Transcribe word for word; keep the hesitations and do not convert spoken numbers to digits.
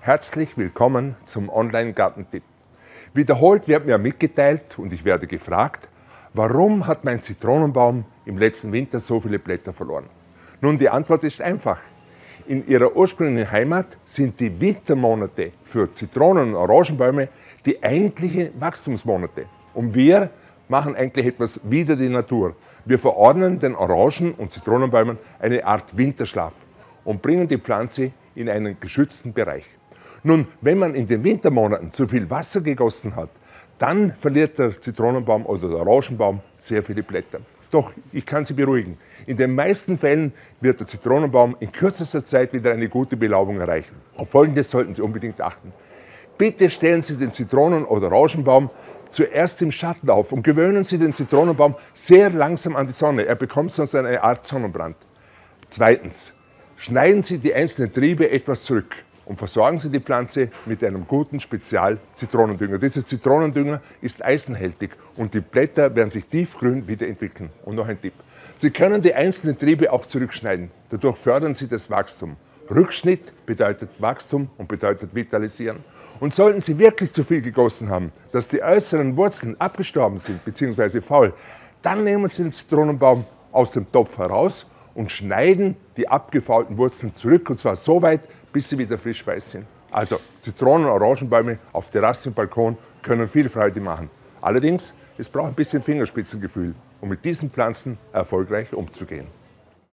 Herzlich willkommen zum Online-Gartentipp. Wiederholt wird mir mitgeteilt und ich werde gefragt, warum hat mein Zitronenbaum im letzten Winter so viele Blätter verloren? Nun, die Antwort ist einfach. In ihrer ursprünglichen Heimat sind die Wintermonate für Zitronen- und Orangenbäume die eigentlichen Wachstumsmonate. Und wir machen eigentlich etwas wider die Natur. Wir verordnen den Orangen- und Zitronenbäumen eine Art Winterschlaf und bringen die Pflanze in einen geschützten Bereich. Nun, wenn man in den Wintermonaten zu viel Wasser gegossen hat, dann verliert der Zitronenbaum oder der Orangenbaum sehr viele Blätter. Doch ich kann Sie beruhigen, in den meisten Fällen wird der Zitronenbaum in kürzester Zeit wieder eine gute Belaubung erreichen. Auf Folgendes sollten Sie unbedingt achten. Bitte stellen Sie den Zitronen- oder Orangenbaum zuerst im Schatten auf und gewöhnen Sie den Zitronenbaum sehr langsam an die Sonne. Er bekommt sonst eine Art Sonnenbrand. Zweitens, schneiden Sie die einzelnen Triebe etwas zurück und versorgen Sie die Pflanze mit einem guten Spezial-Zitronendünger. Dieser Zitronendünger ist eisenhältig und die Blätter werden sich tiefgrün wiederentwickeln. Und noch ein Tipp. Sie können die einzelnen Triebe auch zurückschneiden. Dadurch fördern Sie das Wachstum. Rückschnitt bedeutet Wachstum und bedeutet Vitalisieren. Und sollten Sie wirklich zu viel gegossen haben, dass die äußeren Wurzeln abgestorben sind bzw. faul, dann nehmen Sie den Zitronenbaum aus dem Topf heraus und schneiden die abgefaulten Wurzeln zurück, und zwar so weit, bis sie wieder frisch weiß sind. Also Zitronen- und Orangenbäume auf Terrasse und Balkon können viel Freude machen. Allerdings, es braucht ein bisschen Fingerspitzengefühl, um mit diesen Pflanzen erfolgreich umzugehen.